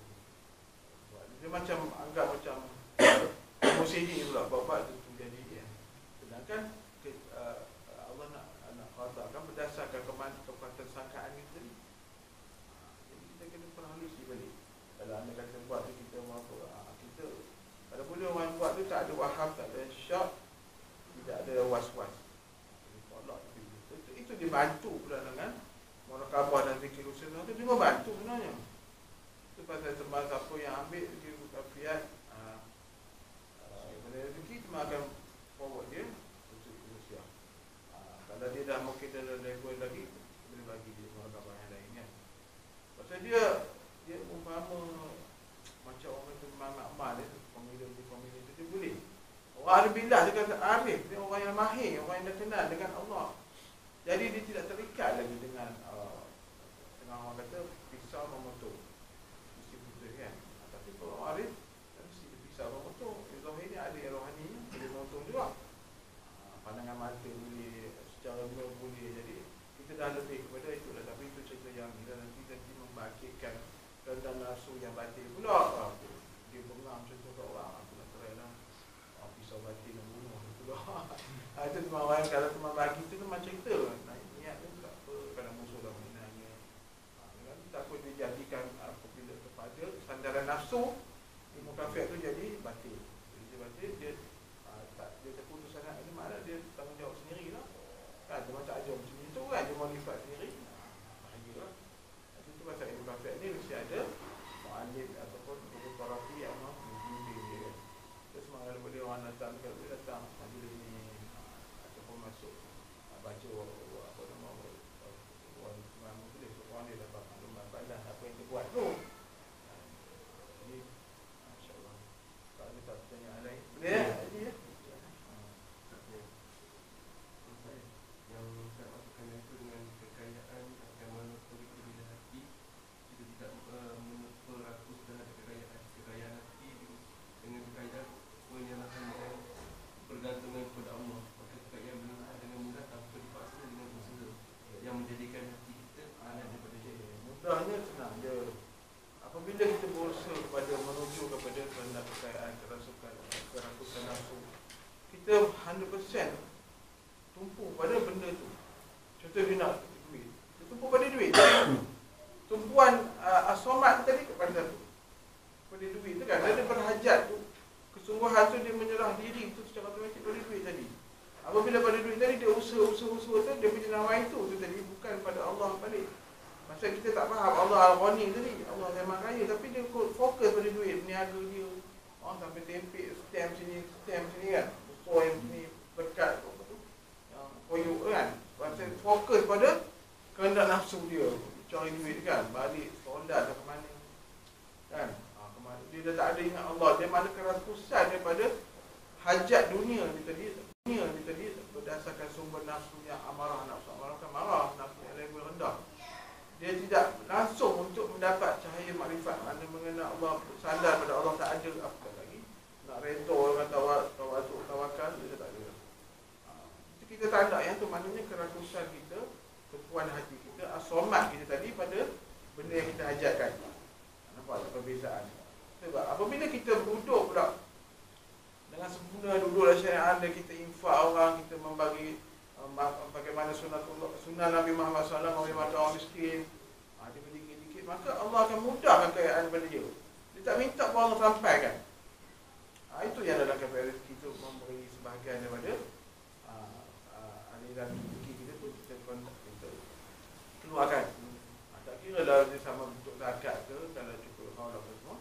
Speaker 1: buat ni. Dia macam, anggap macam musidi pula, buat-buat tu, tu jadi ya. Sedangkan uh, Allah nak nak katakan berdasarkan kekuatan sangkaan itu tadi. Jadi kita kena perhalusi balik. Kalau anda kata buat tu kita mau apa, ha, kita kalau boleh orang buat tu tak ada waham, tak ada syak, tidak ada was-was. Itu, itu dibantu pula dengan murakabah dan zikir usul tu, dia membantu sebenarnya. Itu pasal teman siapa yang ambil zikir kafiat, ha, benda rezeki cuma akan forward dia untuk usia. Ha, kalau dia dah mungkin dalam level lagi, boleh bagi dia murakabah yang lain kan. Pasal dia dia umpama macam orang tu mak-mak dia, pemilik-pemilik tu dia boleh. Orang Arif Billah dia kata Arif, dia orang yang mahir, orang yang dah kenal dengan Allah. Jadi dia tidak terikat lagi dengan uh, dengan orang kata pisau memotong, mesti putus kan. Tapi kalau orang Arif, mesti pisau memotong. Zahir ni ada yang rohani, boleh memotong juga. Uh, pandangan mata boleh, secara nur boleh. Jadi kita dah lebih kepada itulah. Tapi itu cerita yang bila nanti nanti membangkitkan rendah nafsu yang batin pula. Uh, dia bengang contoh kat orang, aku nak try lah. Uh, pisau batin yang bunuh pula. Ha, itu teman orang, kalau teman bagi tu kan macam kita niat tu tak apa, kadang musuh dah mengenanya. Ha, tak apa dia jadikan apabila kepada sandaran nafsu, ilmu kafiat tu jadi batil. Jadi dia batil, dia ha, tak, dia terputus sangat, ini makna dia tanggungjawab sendiri lah kan, dia macam ajar macam itu kan, dia modifat sendiri. Bahaya lah. Itu pasal ilmu kafiat ni mesti ada mu'alif ataupun ilmu terapi yang membimbing dia kan. Terus kalau boleh orang datang, kalau boleh datang majlis ni masuk baca apa nama orang orang tulis orang dia dapat maklumat baiklah apa yang dia buat tu. Jadi insya-Allah kalau ada pertanyaan lain boleh ya jadi ya.
Speaker 2: Yang saya maksudkan itu dengan kekayaan akan menopoli kebidahan hati, kita tidak uh, menoperakus terhadap kekayaan kekayaan hati dengan kekayaan penyerahan dan bergantungan kepada Allah. Yang benar dengan mudah tanpa dipaksa dengan usaha yang menjadikan hati kita anak daripada dia.
Speaker 1: Mudahnya senang je. Apabila kita berusaha kepada menuju kepada kehendak kekayaan, kerasukan, kerasukan nafsu, kita one hundred percent tumpu pada benda tu. Contoh dia nak duit, dia tumpu pada duit. Tumpuan uh, As-Samad tadi kepada tu, pada duit tu kan, ada berhajat tu, kesungguhan tu dia menyerah diri tu secara automatik pada duit tadi. Apabila pada duit tadi dia usaha-usaha-usaha tu, dia punya nama itu tu tadi bukan pada Allah balik. Masa kita tak faham Allah Al-Ghani tadi, Allah yang Maha Kaya, tapi dia fokus pada duit, berniaga dia. Orang sampai tempik stamp sini, stamp sini kan, besar yang sini, berkat apa tu, yang koyuk kan. Masa fokus pada kehendak nafsu dia, cari duit kan, balik sekolah ke mana kan. Ha, kemana. Dia dah tak ada ingat Allah, dia mana kerakusan daripada hajat dunia ni tadi. Dunia ni tadi berdasarkan sumber nafsu yang amarah, nafsu amarah kan marah, nafsu yang level rendah. Dia tidak langsung untuk mendapat cahaya makrifat, mana mengenal Allah, sadar pada Allah tak ada apa lagi. Nak rento orang tawakal, tawakal, dia tak ada. Ha, itu kita tanda yang yang tu maknanya keragusan kita, kepuan hati kita, asomat kita tadi pada benda yang kita hajatkan. Nampak tak perbezaan? Sebab apabila kita duduk pula dengan sempurna, duduk dalam syariat anda, kita infak orang, kita membagi um, bagaimana sunatullah, sunnah Nabi Muhammad sallallahu alaihi wasallam, memberi makan orang miskin, ha, dia sedikit-sedikit, maka Allah akan mudahkan kekayaan kepada dia. Dia tak minta pun Allah sampaikan. Ha, itu yang dalam kafir kita memberi sebahagian daripada uh, uh, aliran rezeki kita tu, kita pun kita keluarkan. Ha, tak kira lah dia sama bentuk zakat ke, kalau cukup haul apa semua.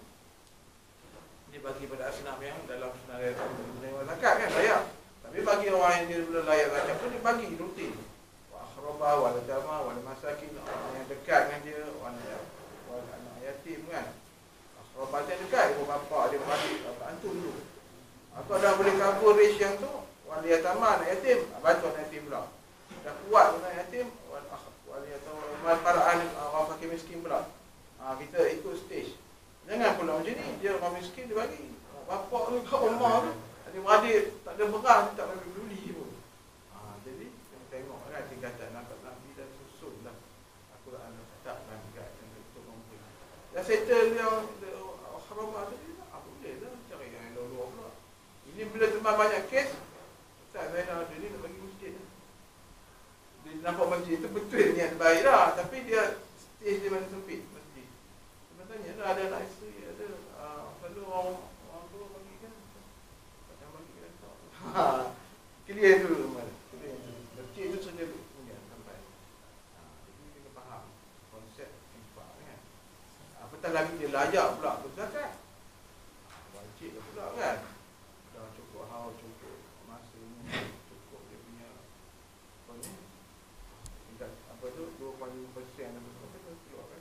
Speaker 1: Dia bagi pada asnaf yang dalam senarai menerima zakat kan, layak. Tapi bagi orang yang dia belum layak zakat tu, dia bagi rutin. Wa akhrabah, wal jama, wal masakin, orang yang dekat dengan dia, orang yang wal anak yatim kan. Akhrabah yang dekat, ibu bapa dia bagi, bantu dulu. Atau dah boleh cover ratio yang tu, wal yatama, anak yatim, bantu anak yatim pula. Dah kuat anak yatim, wal wal yatama, para ahli orang fakir miskin pula. Ha, kita ikut stage. Jangan pula macam ni, dia orang miskin dia bagi. Bapak tu kat rumah tu, adik-beradik tak ada beras, dia tak bagi peduli pun. Ha, jadi, kita tengok kan tingkatan Nabi dan susun lah Al-Quran letakkan dekat yang kita mampu. Dah settle yang Al-Kharamah tadi, apa boleh lah cari yang luar-luar pula. Ini bila teman banyak kes, Ustaz Zainal dia ni nak bagi masjid lah. Dia nampak masjid tu betul niat baik lah, tapi dia stage dia mana sempit. Tanya lah, ada anak isteri, ada uh, selalu orang orang tua bagi kan, macam bagi kan tak. Ha, clear dulu teman. Clear dulu. Masjid tu saja punya sampai. Ha, jadi kita faham konsep infak kan. Apatah lagi dia layak pula berzakat. Wajib lah pula kan. Dah cukup haul, cukup masa ni, cukup dia punya apa ni? Tingkat apa tu dua puluh lima peratus apa semua tu keluar kan.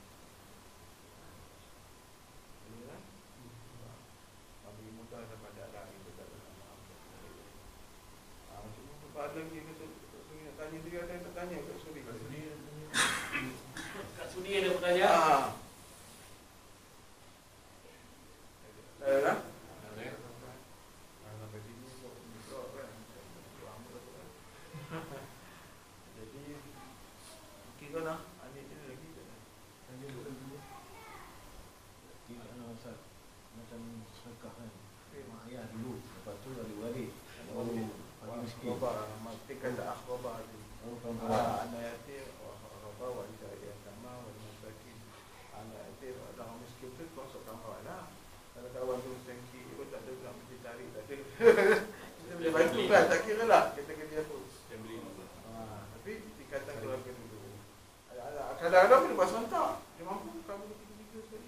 Speaker 1: Ada lagi kata Suri nak tanya dia, ada yang tak tanya kat Suri.
Speaker 3: Kat Suri ada pertanyaan?
Speaker 1: Haa. Ada tak?
Speaker 2: Ada.
Speaker 1: Sampai sini kau minta kan. Jadi kira lah adik dia lagi tak ada.
Speaker 4: Tanya dulu. Tidak ada Ustaz. Macam sedekah kan. Mak ayah dulu, lepas tu adik-beradik. Baru miskin.
Speaker 1: Akhroba, maksudkan tak akhroba tu.
Speaker 4: Oh, kawan-kawan.
Speaker 1: Anak yatim, akhroba, wanita yatama, wanita masakin. Anak yatim, orang miskin tu masuk kawan lah. Kalau kawan tu sengki, dia pun tak ada nak mesti cari, tak ada. Kita boleh bantu kan, tak kira lah kita kerja apa. Tapi tingkatan keluarga dulu. Kadang-kadang dia lepas hantar, dia mampu kamu tiga-tiga sekali.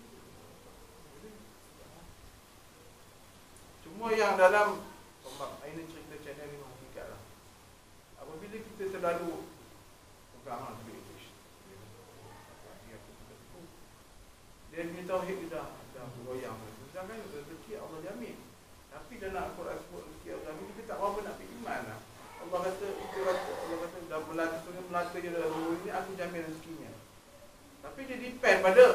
Speaker 1: Cuma yang dalam ini cerita channel ni hakikat lah. Apabila kita terlalu pegangan duit tu, dia punya tauhid dia dah dah goyang. Sedangkan rezeki Allah jamin. Tapi dalam Al-Quran sebut rezeki Allah jamin, kita tak apa nak pergi iman lah. Allah kata, itu kata, Allah kata dah melata, sebenarnya melata je dalam rumah ini, aku jamin rezekinya. Tapi dia depend pada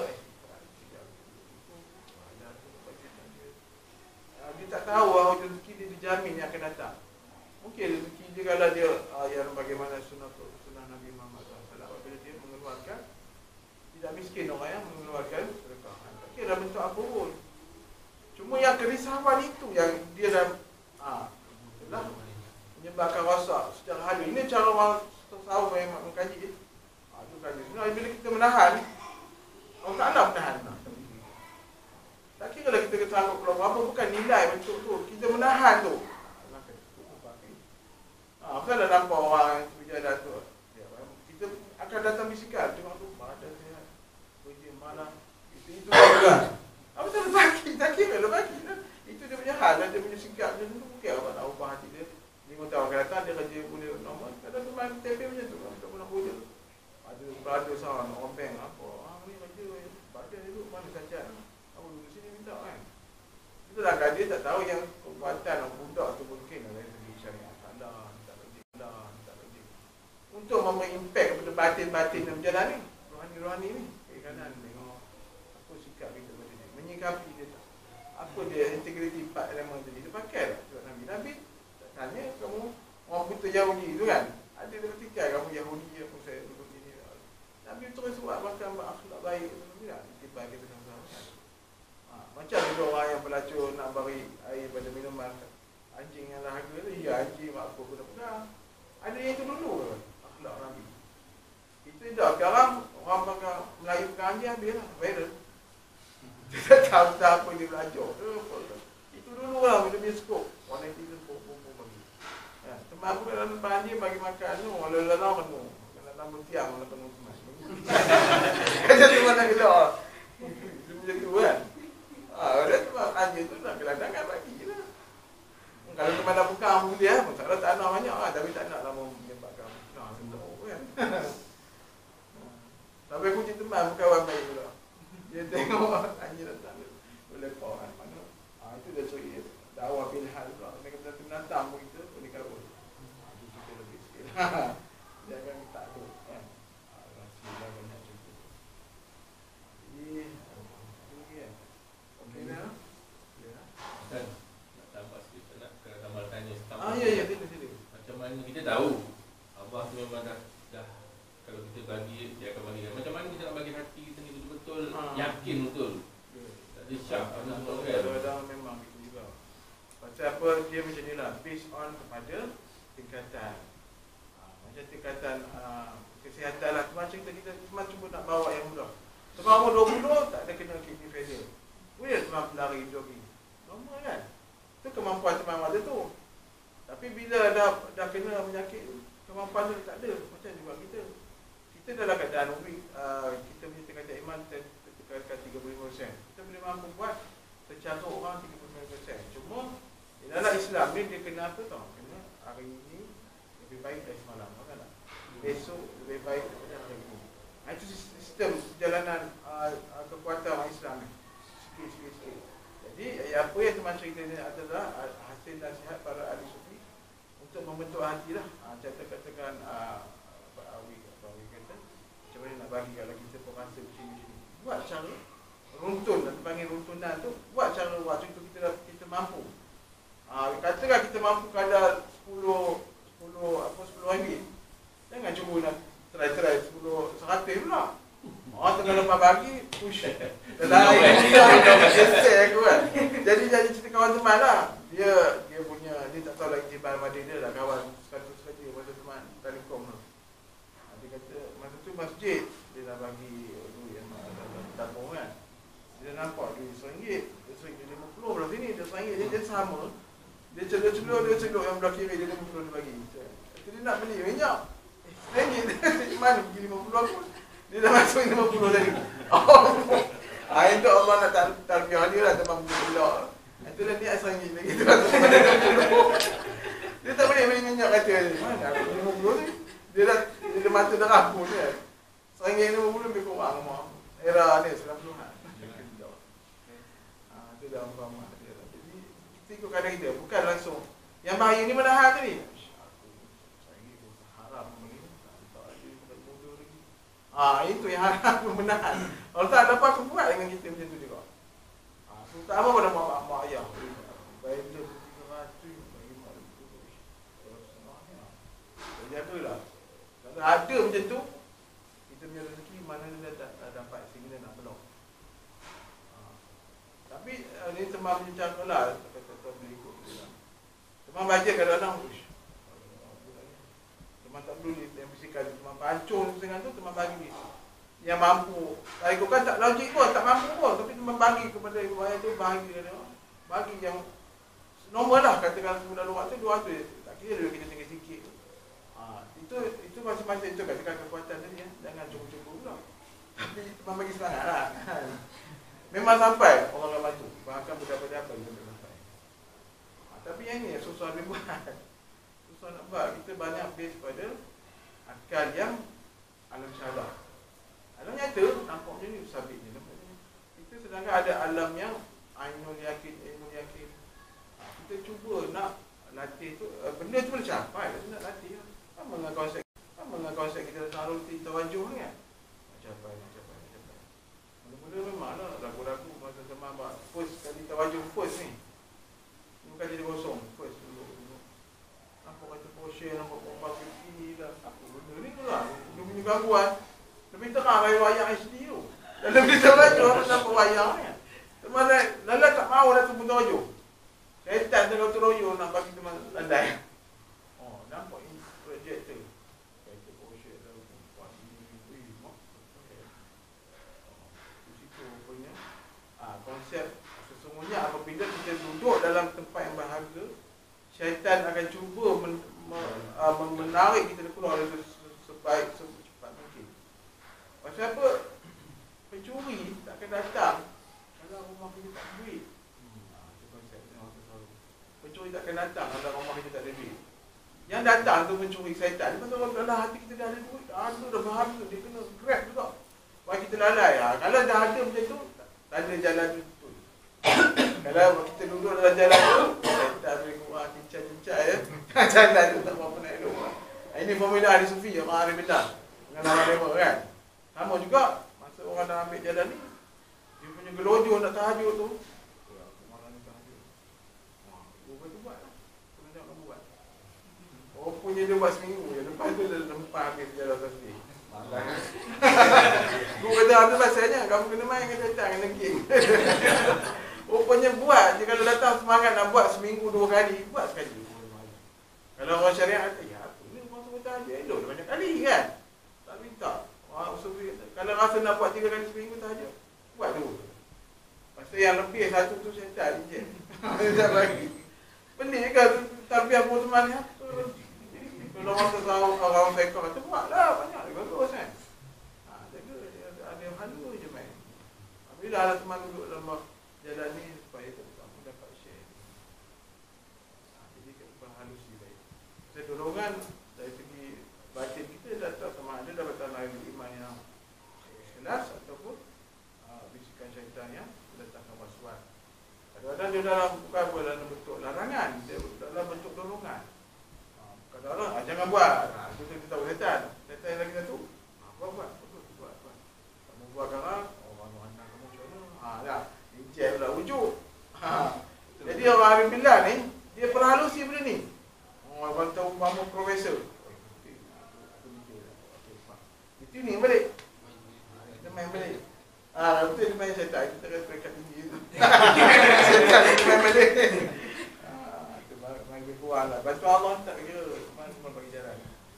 Speaker 1: dia tak tahu bahawa rezeki dia dijamin yang akan datang. Mungkin rezeki dia kalau dia uh, yang bagaimana sunnah sunnah Nabi Muhammad sallallahu alaihi wasallam, apabila dia mengeluarkan, tidak miskin orang yang mengeluarkan sedekah. Tak kira bentuk apa pun. Cuma yang kerisauan itu yang dia dah ah itulah menyebabkan rosak secara halus. Ini cara orang tasawuf yang mengkaji. Ah tu kaji. Sebenarnya bila kita menahan, Allah Taala menahan. Tak kira lah kita sanggup keluar apa, bukan nilai bentuk tu. Kita menahan tu. Ha, kita dah nampak orang yang berjalan tu. Kita akan datang bisikal. Tengok tu, badan sihat. Kerja malam. Itu itu juga. Apa tu dia bagi? Tak kira lah bagi. Itu dia punya hal. Dia punya sikap dia tu. Mungkin orang nak ubah hati dia. Lima tahun akan datang, dia kerja boleh normal. Kadang tu main T V macam tu. Tak pernah boleh tu. Ada berada sama orang bank. Apa? Ah, ni kerja. Badan dia tu mana saja. Kan? Itu lah kan dia tak tahu yang kekuatan orang budak tu mungkin dari segi syariat Allah, tak lagi Allah, tak lagi. Untuk memberi impact kepada batin-batin dalam jalan ni, rohani-rohani ni, kiri kanan tengok apa sikap kita pada dia, menyikapi dia tak. Apa dia integriti empat elemen tadi, dia pakai lah sebab Nabi. Nabi tak tanya kamu orang buta Yahudi tu kan, pelacur nak beri air pada minuman anjing yang dahaga tu, ya anjing mak apa pun pegang. Ada yang itu dulu akhlak Nabi. Kita dah sekarang orang pakai Melayu pegang anjing habislah viral. Kita tahu tak apa dia belajar. Itu dulu lah bila bioskop. Orang netizen pun pun bagi. Ya, teman aku dalam anjing bagi makan tu, lalu-lalu penuh. Kena tambah tiang lah penuh teman. Kata teman nak gelak. Dia macam tu kan. Ah, dia tu anjing tu nak gelandangan bagi je lah. Kalau teman dah buka ambu dia, masalah tak nak banyak lah, tapi tak nak lah menyebabkan nah, sentuh kan. Sampai kunci teman kawan baik pula. Dia tengok anjing datang dia. Boleh kau kan mana. Ah, itu dah curi dakwah pilhan pula. Dia kata penatang pun kita boleh kabur. Ah, itu kita lebih sikit. Dia akan tak tu kan. Ah, rahsia dah banyak cerita. Jadi, ini kan. Okey dah. Ya.
Speaker 3: Dan nak tambah sikit, nak kena tambah tanya tambah.
Speaker 1: Ah, ya ya, sila sila.
Speaker 3: Macam mana kita tahu Allah tu memang dah, dah kalau kita bagi dia akan bagi. Macam mana kita nak bagi hati kita ni betul-betul
Speaker 1: Ah.
Speaker 3: yakin betul. Tak ada syak apa semua kan.
Speaker 1: Kadang-kadang memang gitu juga. Pasal apa dia macam ni lah, based on kepada tingkatan. Ah, macam tingkatan ah, kesihatan lah. Cuma cerita kita cuma cuba nak bawa yang mudah. Sebab umur dua puluh tak ada kena kidney failure. Boleh teman pelari jogging. Normal kan? Itu kemampuan teman ada tu. Tapi bila dah dah kena penyakit tu, kemampuan tu tak ada. Macam juga kita. Kita dalam keadaan weak, uh, kita punya tingkatan iman tekan tiga puluh lima peratus. Kita boleh mampu buat secara orang tiga puluh lima peratus. Cuma dalam Islam ni dia kena apa tau? Kena hari ini lebih baik dari semalam. Makan tak? Besok lebih baik daripada hari ini. Itu sistem perjalanan uh, uh, kekuatan orang Islam ni. Sikit-sikit. Jadi apa yang teman cerita ni adalah hasil nasihat para ahli sufi untuk membentuk hati lah. Uh, Kata-katakan uh, Pak Awi, Pak Awi kata macam mana nak bagi kalau kita pun rasa macam-macam. Buat cara runtun, kita panggil runtunan tu. Buat cara buat contoh kita kita mampu. Ah, katakan kita mampu kadar sepuluh apa sepuluh ringgit. Jangan cuba nak try-try sepuluh seratus pula. Orang tengah lepas bagi push. Dah lain dia aku kan. Jadi jadi cerita kawan teman lah. Dia dia punya dia tak tahu lagi jebal pada dia lah kawan seratus saja masa teman Telekom tu. Dia kata masa tu masjid dia dah bagi duit yang tabung kan. Dia nampak duit seringgit, dia seringgit lima puluh belah sini, dia seringgit dia, dia sama. Dia celuk-celuk, dia celuk yang belah kiri, dia lima puluh dia bagi. Jadi dia nak beli minyak. Eh, seringgit dia mana pergi lima puluh aku. Dia dah masuk lima puluh tadi. Oh. Ah, itu Allah nak tarbiah dia lah teman pula. Itu dah niat seringgit lagi tu. Dia tak boleh beli minyak kata dia. Mana aku lima puluh ni? Dia dah dia mata dah rapuh dia. Seringgit lima puluh lebih kurang mak. Era ni sembilan puluhan. Ah, tu dah umpama dia. Jadi kita ikut kadar kita, bukan langsung. Yang bahaya ni mana hal tadi? Ah, itu yang harap menahan. Kalau tak dapat aku buat dengan kita macam tu juga. Ah, terutama pada mak-mak ayah. Baik dia tiga ratus, bagi mak itu. Jadi itulah. Kalau ada macam tu, kita punya rezeki mana dia tak, tak dapat sehingga nak belok. Ah. Tapi uh, ni teman punya cakap lah, kata-kata boleh ikut dia lah. Teman baca kadang-kadang, uish. Teman tak perlu yang fizikal, teman pancung dengan tu, teman bagi yang mampu. Saya ikutkan tak logik pun, tak mampu pun, tapi teman bagi kepada ibu ayah tu, bagi dia, bagi yang normal lah, katakan semula luar tu, dua tu, tak kira dia kena tinggal sikit. Ha, itu itu macam-macam itu katakan kekuatan tadi ya, jangan cuba-cuba pula. Tapi teman bagi semangat lah. Memang sampai orang ramai tu, bahkan berapa-berapa dia boleh sampai. Ha, tapi yang ni susah dia buat. Susah nak buat. Kita banyak base pada akal yang alam syahadah. Alam nyata nampak macam ni sabit ni. Kita sedangkan ada alam yang ainul yakin, ilmu yakin. Ha, kita cuba nak latih tu, benda tu boleh capai, tapi nak latih lah. Sama dengan konsep, sama dengan konsep kita tentang rutin tawajuh ni kan. Nak capai, nak capai, nak capai. Mula-mula memanglah ragu-ragu masa teman buat first kali tawajuh first ni. Bukan jadi kosong, first dulu. Apa kata portion, apa pompa ini dah. Apa benda ni tu lah. Dia punya gangguan. Lebih terang dari wayang H D tu. Dan lebih tawajuh apa nampak wayang ni. Teman lain, lalat tak mahu dah tu pun loyo nak bagi teman landai. Oh, nampak ini projector. Projector potion dah buat ini. Wih, mak. Di situ rupanya ah, konsep sesungguhnya apabila kita duduk dalam tempat yang berharga, syaitan akan cuba men, me, uh, menarik kita keluar dari sebaik secepat mungkin. Pasal apa? Pencuri tak akan datang kalau rumah kita tak ada duit. Ha, itu konsepnya orang tahu. Pencuri tak akan datang kalau rumah kita tak ada duit. Yang datang tu mencuri syaitan. Pasal orang dalam hati kita dah ada duit, dah ada dah berharga, dia kena grab juga. Bagi kita lalai. Ha, kalau dah ada macam tu, tak ada jalan tu. Kalau kita duduk dalam jalan tu, syaitan boleh keluar cincang-cincang ya. Jalan tu tak berapa nak elok. Ini formula ahli sufi, orang ahli bidah dengan orang lema kan. Sama juga masa orang dah ambil jalan ni, dia punya gelojo nak tahajud tu, ya, malam ni tahajud. Wah, gua tu buat lah. Kena tengok kamu buat. Oh, punya dia buat seminggu je. Lepas tu dia lempar habis jalan tasbih. Malam. Gua kata apa pasalnya? Kamu kena main dengan syaitan, kena geng. Rupanya buat je, kalau datang semangat nak buat seminggu dua kali, buat sekali. Kalau orang syariat kata, ya apa ni orang suruh tahajud elok dah banyak kali kan. Tak minta. Orang suruh, kalau rasa nak buat tiga kali seminggu tahajud, buat dua. Pasal yang lebih satu tu syaitan je. Dia bagi. Pening kan tarbiyah pun teman ya. Kalau orang tahu orang fekor kata buatlah banyak lagi bagus kan. Ha, jaga ada yang halu je main. Bila ada teman duduk dalam jalan ni supaya kamu dapat share. Ha, jadi berhalusi baik. Saya dorongan dari segi batin kita dah tak sama ada dapatan lahir iman yang jelas ataupun uh, bisikan syaitan yang mendatangkan waswas. Kadang-kadang dia dalam bukan dalam bentuk larangan, dia dalam bentuk dorongan. Uh, kadang-kadang ah, jangan buat. Ha, itu kita tahu syaitan. Syaitan lagi satu. Ha, buat buat, buat buat. buat. Kamu buat sekarang, orang hantar kamu macam mana? Ha dah. Injek pula wujud. Ha. Jadi orang Arif Billah ni dia perhalusi benda ni. Orang tahu mama profesor. Itu ni balik. Kita main balik. Ah, betul dia main syaitan. Kita kata peringkat tinggi tu. Syaitan dia main balik. Ah, itu bagi kuat lah. Bantu Allah tak kira mana semua bagi jalan.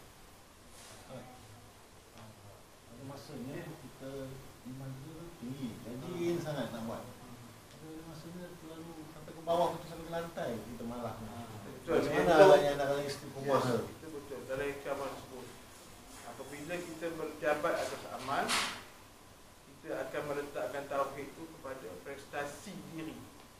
Speaker 4: Ada masanya kita iman kita tinggi, rajin sangat nak buat. Ada masanya terlalu sampai ke bawah tu sampai ke lantai kita malah.
Speaker 1: Betul.
Speaker 4: Macam mana agaknya nak kali istiqomah tu?
Speaker 1: Itu betul. Dalam hikmah tersebut, apabila kita berjabat atas amal, kita akan meletakkan tauhid itu kepada prestasi diri,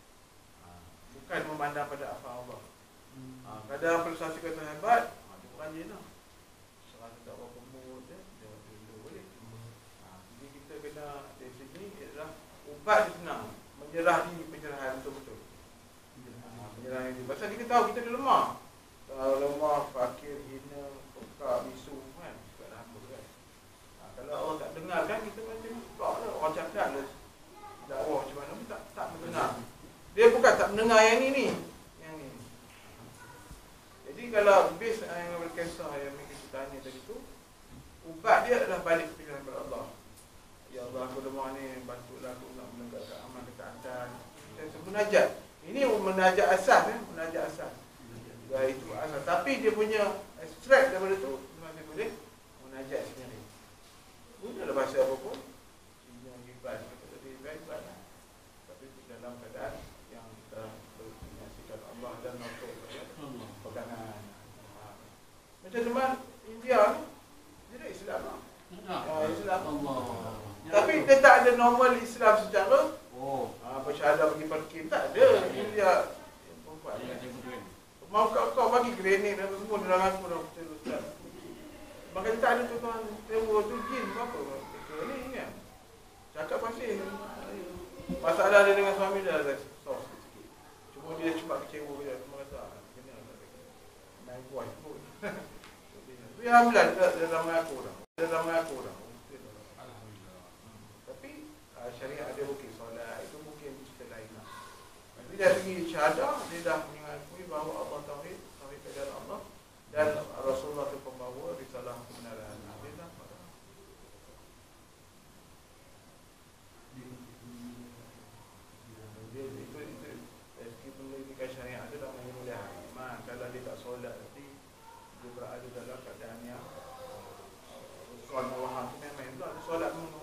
Speaker 1: bukan memandang pada apa Allah. Ha, kadang prestasi kata hebat, ha, dia rajin lah. Serasa tak berapa mood dia, dia dulu boleh. Ha, jadi kita kena dari sini ialah ubat dia senang, menyerah diri penyerahan betul-betul. Ha, penyerahan diri. Pasal kita tahu kita dah lemah. Tahu lemah, fakir, hina, pekak, bisu kan. Sebab apa kan. Ha, kalau orang tak dengar kan, kita macam pekak lah. Orang cakap lah dakwah macam mana pun tak, tak mendengar. Dia bukan tak mendengar yang ni ni. Yang ni. Jadi kalau base yang berkisah yang kita tanya tadi tu, ubat dia adalah balik kepada Allah. Ya Allah, aku lemah ni, bantulah aku nak menegakkan amal ketaatan. Kita munajat. Ini munajat asas eh, munajat asas. Ya, itu asas. Tapi dia punya extract daripada tu masih boleh munajat sendiri. Bukanlah bahasa apa pun. Ini ibadah, kata dia ibadah lah. Tapi dalam keadaan yang kita menyaksikan Allah dan Rasul pegangan. Macam teman India ni, dia dah Islam lah. Ya, Islam Allah. Tapi dia tak ada normal Islam secara oh, ah, bersyahadah bagi parkir. Tak ada. India perempuan. Mau kau bagi grenade dan semua dalam aku dah betul Ustaz. Makanya tak ada tuan-tuan tewa tu jin apa ni kan. Cakap pasir. Masalah dia dengan suami dia ada sos sikit. Cuma dia cepat kecewa dia cuma kata kena naik buat pun. Tapi alhamdulillah dia ramai aku dah. Dia ramai aku dah. Alhamdulillah. Tapi syariat ada bukit solat itu mungkin cerita lain lah. Tapi dari segi syahadah dia dah mengakui bahawa Allah tauhid, tauhid kepada Allah dan Rasulullah itu pembawa risalah kebenaran. Dia dah dia itu itu dari segi pendidikan syariat ada dah mulai dia berada dalam keadaan yang Usran Wahab tu memang itu ada solat memang